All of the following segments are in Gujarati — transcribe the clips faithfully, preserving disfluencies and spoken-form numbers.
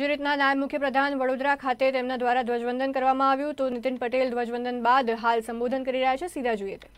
જે રીતના નાયબ મુખ્યપ્રધાન વડોદરા ખાતે તેમના દ્વારા ધ્વજવંદન કરવામાં આવ્યું તો નીતિન પટેલ ધ્વજવંદન બાદ હાલ સંબોધન કરી રહ્યા છે। સીધા જોઈએ તે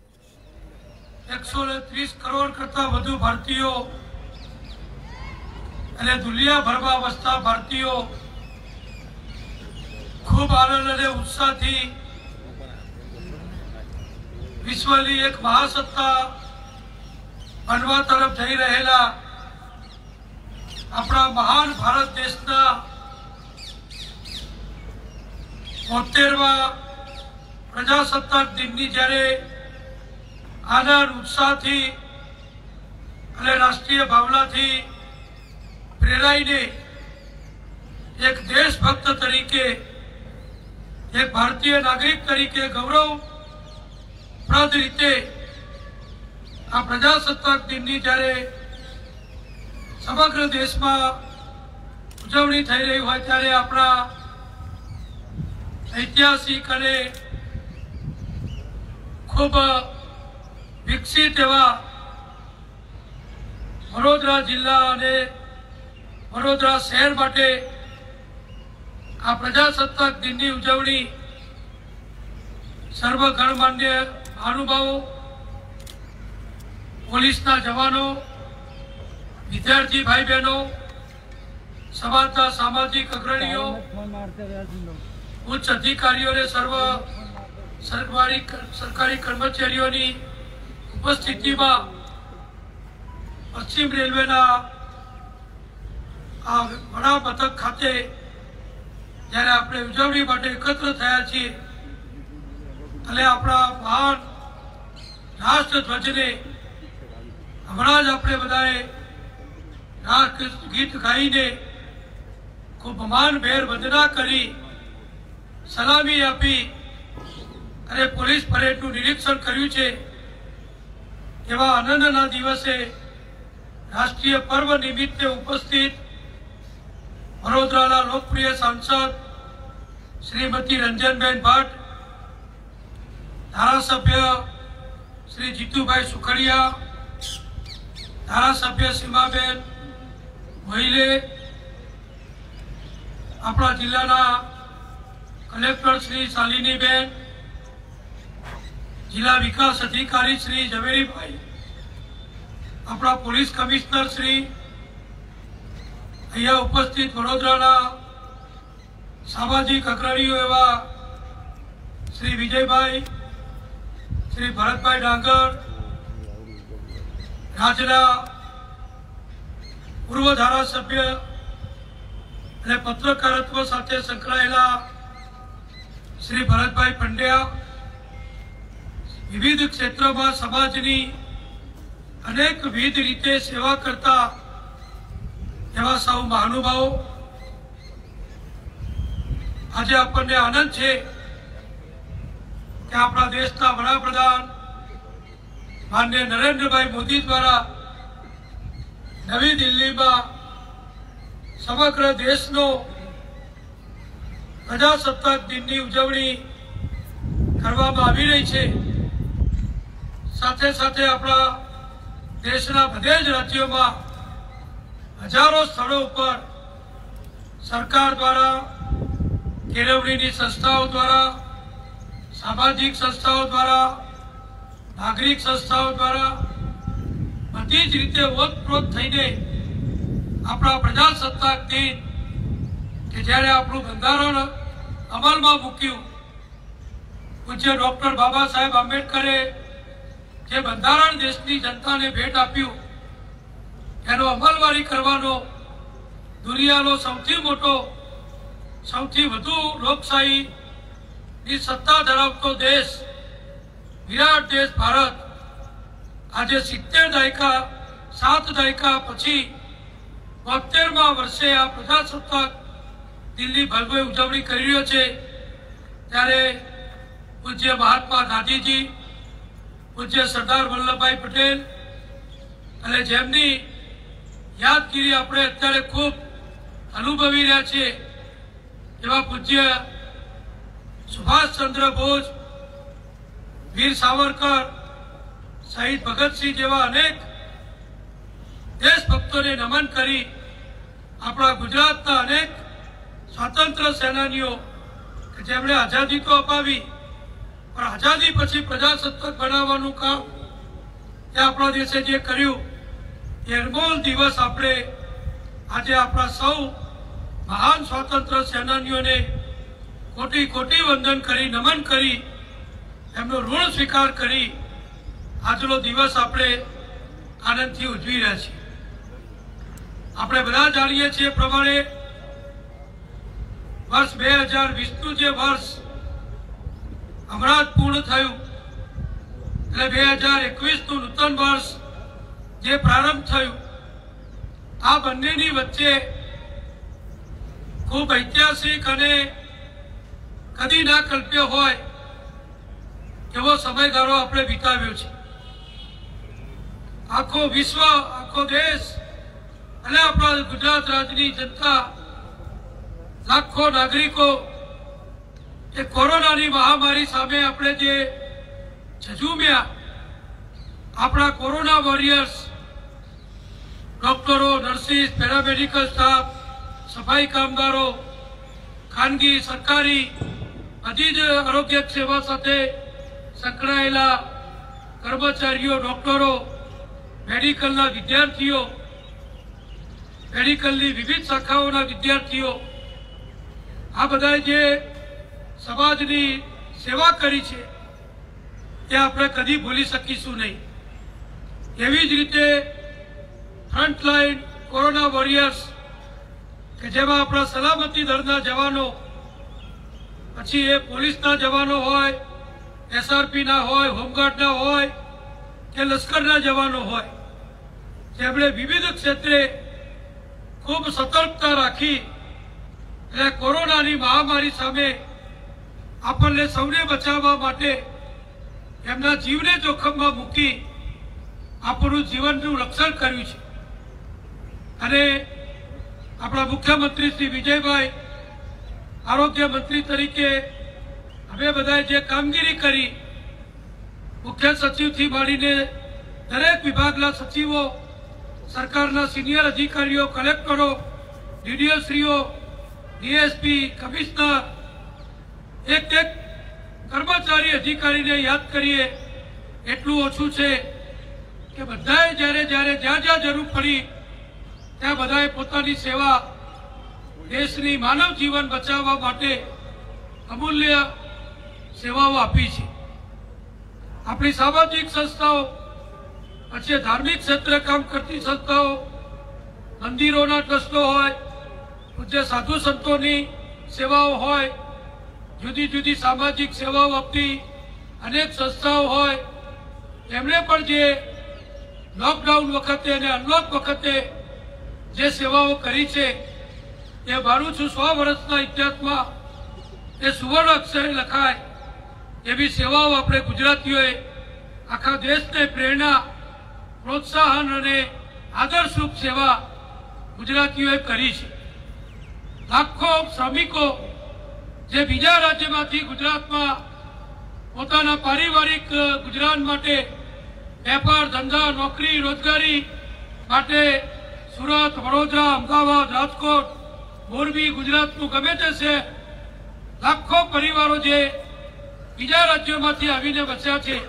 એકસો ત્રીસ કરોડ કરતા વધુ ભારતીયો અને દુનિયાભરમાં વસતા ભારતીયો ખૂબ આનંદ અને ઉત્સાહથી વિશ્વની એક મહાસત્તા બનવા તરફ જઈ રહેલા अपना महान भारत देशना बोतेरवा प्रजासत्ताक दिननी ज्यारे आनंद उत्साहथी अने राष्ट्रीय भावनाथी प्रेराईने एक देशभक्त तरीके एक भारतीय नागरिक तरीके गौरवप्रद रीते आ प्रजासत्ताक दिननी ज्यारे समग्र देश में उजवणी थई रही हो त्यारे अपना ऐतिहासिक अने खूब विकसित एवा वडोदरा जिल्ला अने वडोदरा शहर माटे आ प्रजासत्ताक दिननी उजवणी सर्व गणमान्य महानुभावों पोलीसना जवानों विद्यार्थी भाई बहनों समाजना सामाजिक अग्रणीओ उच्च अधिकारीओ ने सर्व सरकारी सरकारी कर्मचारीओ की उपस्थिति में पश्चिम रेलवे वड़ा मथक खाते जયારે આપણે ઉજવણી માટે એકત્ર થયા છીએ અને આપણા મહાન રાષ્ટ્રધ્વજને હમણાં જ આપણે બધાએ गीत गाईने खूब मानभेर वंदना करी सलामी आपी अरे पोलीस परेड नु निरीक्षण कर्यु छे। एवा आनंदना दिवसे राष्ट्रीय पर्व निमित्ते उपस्थित वडोदराना लोकप्रिय सांसद श्रीमती रंजनबेन भट्ट, धारासभ्य श्री जीतुभाई सुखड़िया, धारासभ्य सीमाबेन महिले, अपना जिल्लाना कलेक्टर श्री शालिनीबेन, जिला विकास अधिकारी श्री झवेरी भाई, अपना पुलिस कमिश्नर श्री अहिया उपस्थित वडोदराना सामाजिक अग्रणीओ एवा श्री विजय भाई, श्री भरत भाई डांगर, राजना पूर्व धारासभ्य અને પત્રકારત્વ સાથે સંકળાયેલા શ્રી ભરતભાઈ પંડ્યા, વિવિધ ક્ષેત્રોમાં સમાજની અનેકવિધ રીતે સેવા કરતા એવા સૌ મહાનુભાવો, આજે આપણને આનંદ છે કે આપણા દેશના વડાપ્રધાન માનનીય નરેન્દ્રભાઈ મોદી દ્વારા नवी दिल्ली में समग्र देश नो प्रजासत्ताक दिन की उजवणी करवामां आवी रही है। साथे साथे अपना देशना बधे ज राज्यों में हजारों स्थलों पर सरकार द्वारा, केळवणी संस्थाओं द्वारा, सामाजिक संस्थाओं द्वारा, नागरिक संस्थाओं द्वारा बधी ज रीते ओतप्रोत थईने अपना प्रजासत्ताक दिन के ज्यारे आपणुं बंधारण अमल में मूक्युं, पूज्य डॉक्टर बाबा साहेब आंबेडकरे जे बंधारण देशनी जनता ने भेट आप्युं एनो अमलवारी करवानो दुनियानो सौथी मोटो सौथी वधु लोकशाही नी सत्ता धरावतो देश विराट देश भारत आज सित्तेर दायका सात दायका पछी बोतेरमा वर्षे आ प्रजासत्ताक दिननी भव्य उजवणी करी रह्यो छे। त्यारे पूज्य महात्मा गांधीजी, पूज्य सरदार वल्लभभाई पटेल अने जेमनी यादगिरी आपणे अत्यारे खूब अनुभवी रह्या छे एवा पूज्य सुभाष चंद्र बोस, वीर सावरकर, शहीद भगत सिंह जेवा अनेक देशभक्तों ने नमन करी આપણા ગુજરાતના અનેક સ્વાતંત્ર્ય સેનાનીઓ કે જેમણે આઝાદી તો અપાવી પણ આઝાદી પછી પ્રજાસત્તાક બનાવવાનું કામ એ આપણા દેશે જે કર્યું એ અનમોલ દિવસ આપણે આજે આપણા સૌ મહાન સ્વાતંત્ર્ય સેનાનીઓને કોટી કોટી વંદન કરી નમન કરી એમનો ઋણ સ્વીકાર કરી આજનો દિવસ આપણે આનંદથી ઉજવી રહ્યા છીએ। આપણે બધા જાણીએ છીએ પ્રમાણે વર્ષ બે હજાર વીસનું જે વર્ષ હમણાં જ પૂર્ણ થયું એટલે બે હજાર એકવીસનું નૂતન વર્ષ જે પ્રારંભ થયું આ બંનેની વચ્ચે ખૂબ ઐતિહાસિક અને કદી ના કલ્પ્યો હોય એવો સમયગાળો આપણે વિતાવ્યો છે। આખો વિશ્વ આખો દેશ અને આપણા ગુજરાત રાજ્યની જનતા લાખો નાગરિકો એ કોરોનાની મહામારી સામે આપણે જે ઝઝૂમ્યા આપણા કોરોના વોરિયર્સ ડોક્ટરો નર્સિસ પેરામેડિકલ સ્ટાફ સફાઈ કામદારો ખાનગી સરકારી બધી જ આરોગ્ય સેવા સાથે સંકળાયેલા કર્મચારીઓ ડોક્ટરો મેડિકલના વિદ્યાર્થીઓ મેડિકલની વિવિધ શાખાઓના વિદ્યાર્થીઓ આ બધા જે સમાજની સેવા કરી છે એ આપણે કદી ભૂલી શકીશું નહીં। એવી જ રીતે ફ્રન્ટલાઇન કોરોના વોરિયર્સ કે જેમાં આપણા સલામતી દળના જવાનો પછી એ પોલીસના જવાનો હોય એસઆરપીના હોય હોમગાર્ડના હોય કે લશ્કરના જવાનો હોય જેમણે વિવિધ ક્ષેત્રે ખૂબ સતર્કતા રાખી એટલે કોરોનાની મહામારી સામે આપણને સૌને બચાવવા માટે એમના જીવને જોખમમાં મૂકી આપણું જીવનનું રક્ષણ કર્યું છે। અને આપણા મુખ્યમંત્રી શ્રી વિજયભાઈ આરોગ્ય મંત્રી તરીકે અમે બધાએ જે કામગીરી કરી મુખ્ય સચિવથી માંડીને દરેક વિભાગના સચિવો સરકારના સિનિયર અધિકારીઓ કલેક્ટરો ડીડીઓશ્રીઓ ડીએસપી કમિશનર એક એક કર્મચારી અધિકારીને યાદ કરીએ એટલું ઓછું છે કે બધાએ જ્યારે જ્યારે જ્યાં જ્યાં જરૂર પડી ત્યાં બધાએ પોતાની સેવા દેશની માનવ જીવન બચાવવા માટે અમૂલ્ય સેવાઓ આપી છે। આપણી સામાજિક સંસ્થાઓ પછી ધાર્મિક ક્ષેત્રે કામ કરતી સંસ્થાઓ મંદિરોના ટ્રસ્ટો હોય પૂજ્ય સાધુ સંતોની સેવાઓ હોય જુદી જુદી સામાજિક સેવાઓ આપતી અનેક સંસ્થાઓ હોય એમણે પણ જે લોકડાઉન વખતે અને અનલોક વખતે જે સેવાઓ કરી છે એ માનું છું સો વર્ષના ઇતિહાસમાં એ સુવર્ણ અક્ષરે લખાય એવી સેવાઓ આપણે ગુજરાતીઓએ આખા દેશને પ્રેરણા પ્રોત્સાહન અને આદર્શરૂપ સેવા ગુજરાતીઓએ કરી છે। લાખો શ્રમિકો જે બીજા રાજ્યમાંથી ગુજરાતમાં પોતાના પારિવારિક ગુજરાન માટે વેપાર ધંધા નોકરી રોજગારી માટે સુરત વડોદરા અમદાવાદ રાજકોટ મોરબી ગુજરાતનું ગમે તે છે લાખો પરિવારો જે બીજા રાજ્યોમાંથી આવીને વસ્યા છે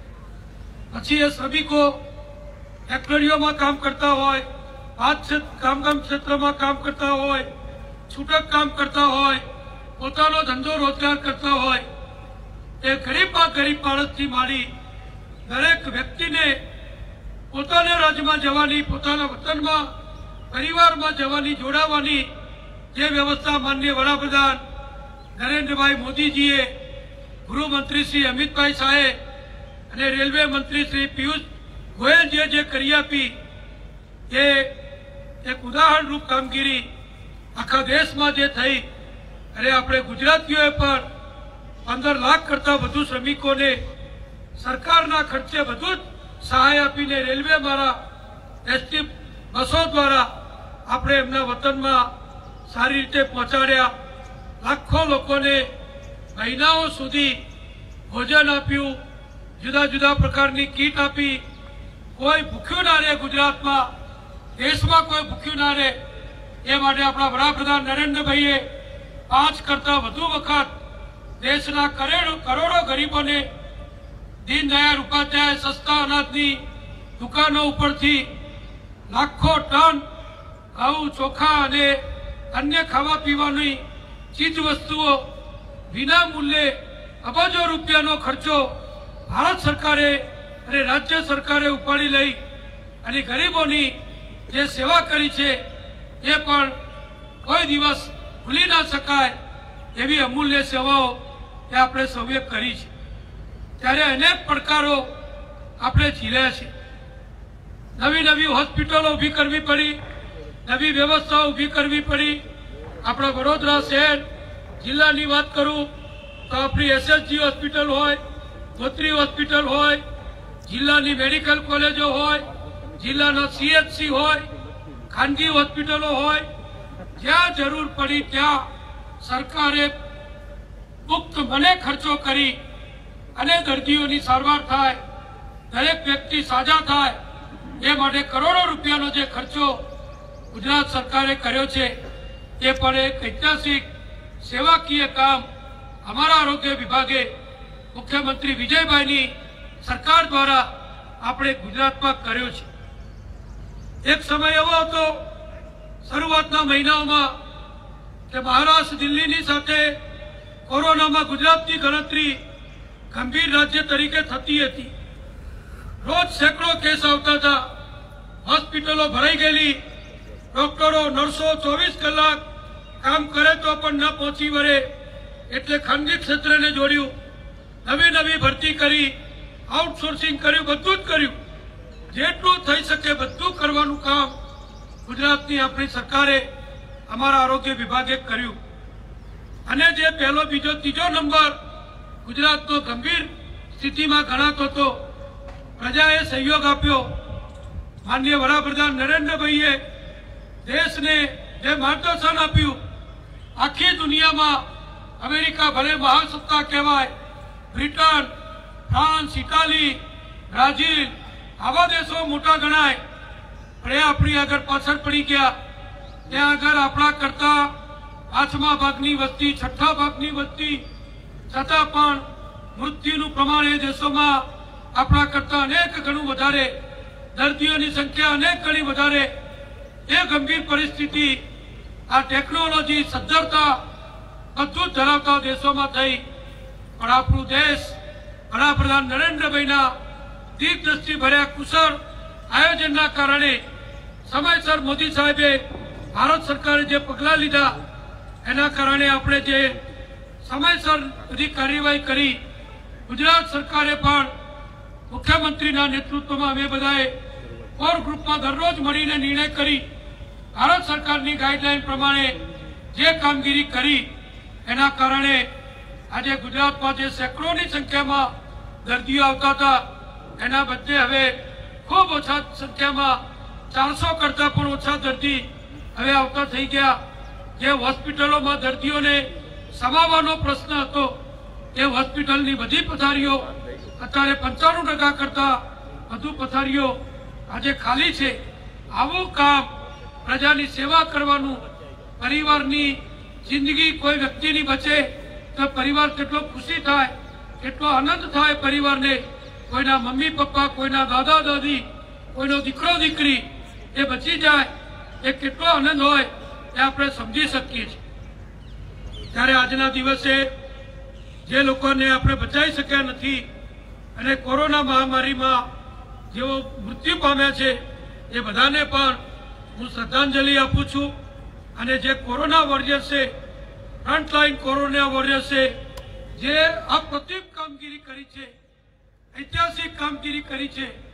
પછી એ શ્રમિકો ફેક્ટરીઓમાં કામ કરતા હોય હાથ કામકામ ક્ષેત્રમાં કામ કરતા હોય છૂટક કામ કરતા હોય પોતાનો ધંધો રોજગાર કરતા હોય એ ગરીબમાં ગરીબ માણસથી માંડી દરેક વ્યક્તિને પોતાના રાજ્યમાં જવાની પોતાના વતનમાં પરિવારમાં જવાની જોડાવાની જે વ્યવસ્થા માનનીય વડાપ્રધાન નરેન્દ્રભાઈ મોદીજીએ ગૃહમંત્રી શ્રી અમિતભાઈ શાહે અને રેલવે મંત્રી શ્રી પિયુષ ગોયલજીએ જે કરી આપી એ એક ઉદાહરણરૂપ કામગીરી આખા દેશમાં જે થઈ અને આપણે ગુજરાતીઓએ પણ પંદર લાખ કરતાં વધુ શ્રમિકોને સરકારના ખર્ચે બધું જ સહાય આપીને રેલવે દ્વારા એસટી બસો દ્વારા આપણે એમના વતનમાં સારી રીતે પહોંચાડ્યા। લાખો લોકોને મહિનાઓ સુધી ભોજન આપ્યું जुदा जुदा प्रकार की कीट आपी कोई भूख्यू ना रहे गुजरात में देश में कोई भूख्यू ना रहे એ માટે આપણા વડાપ્રધાન નરેન્દ્રભાઈએ પાંચ કરતા વધુ વખત દેશના કરોડો કરોડો ગરીબોને દીનદયાળ ઉપાધ્યાય સસ્તા અનાજની દુકાનો ઉપરથી લાખો ટન ઘઉં ચોખા અને અન્ય ખાવા પીવાની ચીજ વસ્તુઓ વિના મૂલ્યે અબજો રૂપિયાનો ખર્ચો ભારત સરકારે અને રાજ્ય સરકારે ઉપાડી લઈ અને ગરીબોની જે સેવા કરી છે એ પણ કોઈ દિવસ ભૂલી ના શકાય એવી અમૂલ્ય સેવાઓ એ આપણે સૌએ કરી છે। ત્યારે અનેક પડકારો આપણે ઝીલ્યા છે। નવી નવી હોસ્પિટલો ઊભી કરવી પડી, નવી વ્યવસ્થાઓ ઊભી કરવી પડી। આપણા વડોદરા શહેર જિલ્લાની વાત કરું તો આપણી એસએસજી હોસ્પિટલ હોય, ગોત્રી હોસ્પિટલ હોય, જિલ્લાની મેડિકલ કોલેજો હોય, જિલ્લાના સીએચસી હોય, ખાનગી હોસ્પિટલો હોય, જ્યાં જરૂર પડી ત્યાં સરકારે મુક્ત મને ખર્ચો કરી અને દર્દીઓની સારવાર થાય, દરેક વ્યક્તિ સાજા થાય એ માટે કરોડો રૂપિયાનો જે ખર્ચો ગુજરાત સરકારે કર્યો છે એ પણ એક ઐતિહાસિક સેવાકીય કામ અમારા આરોગ્ય વિભાગે મુખ્યમંત્રી વિજયભાઈની સરકાર દ્વારા આપણે ગુજરાતમાં કર્યો છે। એક સમય એવો હતો શરૂઆતના મહિનાઓમાં કે મહારાષ્ટ્ર દિલ્હીની સાથે કોરોનામાં ગુજરાતની ગણતરી ગંભીર રાજ્ય તરીકે થતી હતી। રોજ સેંકડો કેસ આવતા હતા, હોસ્પિટલો ભરાઈ ગયેલી, ડોક્ટરો નર્સો ચોવીસ કલાક કામ કરે તો પણ ન પહોંચી વળે એટલે ખાનગી ક્ષેત્રને જોડ્યું, નવી નવી ભરતી કરી, આઉટસોર્સિંગ કર્યું, બધું જ કર્યું। જેટલું થઈ શકે બધું કરવાનું કામ ગુજરાતની આપણી સરકારે અમારા આરોગ્ય વિભાગે કર્યું અને જે પહેલો બીજો ત્રીજો નંબર ગુજરાતનો ગંભીર સ્થિતિમાં ગણાતો હતો, પ્રજાએ સહયોગ આપ્યો। માનનીય વડાપ્રધાન નરેન્દ્રભાઈએ દેશને જે માર્ગદર્શન આપ્યું, આખી દુનિયામાં અમેરિકા ભલે મહાસત્તા કહેવાય, બ્રિટન, ફ્રાન્સ, ઇટાલી, બ્રાઝિલ આવા દેશો મોટા ગણાય પણ એ આપણી આગળ પાછળ પડી ગયા। ત્યાં આગળ આપણા કરતા પાંચમા ભાગની વસ્તી, છઠ્ઠા ભાગની વસ્તી છતાં પણ મૃત્યુનું પ્રમાણ એ દેશોમાં આપણા કરતા અનેક ગણું વધારે, દર્દીઓની સંખ્યા અનેક ગણી વધારે। એ ગંભીર પરિસ્થિતિ આ ટેકનોલોજી, સદ્ધરતા બધું ધરાવતા દેશોમાં થઈ પણ આપણું દેશ વડાપ્રધાન નરેન્દ્રભાઈના દીર્ઘદ્રષ્ટિ ભર્યા કુશળ આયોજનના કારણે સમયસર મોદી સાહેબે ભારત સરકારે જે પગલાં લીધા એના કારણે આપણે જે સમયસર બધી કાર્યવાહી કરી, ગુજરાત સરકારે પણ મુખ્યમંત્રીના નેતૃત્વમાં અમે બધાએ કોર ગ્રુપમાં દરરોજ મળીને નિર્ણય કરી ભારત સરકારની ગાઈડલાઈન પ્રમાણે જે કામગીરી કરી એના કારણે આજે ગુજરાતમાં જે સેંકડોની સંખ્યામાં દર્દીઓ આવતા હતા એના બદલે હવે ખૂબ ઓછા સંખ્યામાં ચારસો કરતાં પણ ઓછા દર્દી હવે આવતા થઈ ગયા। જે હોસ્પિટલોમાં દર્દીઓને સમાવવાનો પ્રશ્ન હતો એ હોસ્પિટલની બધી પથારીઓ અત્યારે પંચાણું ટકા કરતાં વધુ પથારીઓ આજે ખાલી છે। આવું કામ પ્રજાની સેવા કરવાનું, પરિવારની જિંદગી કોઈ વ્યક્તિની બચે તો પરિવાર કેટલો ખુશી થાય, કેટલો આનંદ થાય પરિવારને, કોઈના મમ્મી પપ્પા, કોઈના દાદા દાદી, કોઈનો દીકરો દીકરી એ બચી જાય એ કેટલો આનંદ હોય એ આપણે સમજી શકીએ છીએ। ત્યારે આજના દિવસે જે લોકોને આપણે બચાવી શક્યા નથી અને કોરોના મહામારીમાં જેઓ મૃત્યુ પામ્યા છે એ બધાને પણ હું શ્રદ્ધાંજલિ આપું છું અને જે કોરોના વોરિયર્સ છે, ફ્રન્ટલાઈન કોરોના વોરિયર્સ છે, જે અપ્રતિમ કામગીરી કરી છે, ઐતિહાસિક કામગીરી કરી છે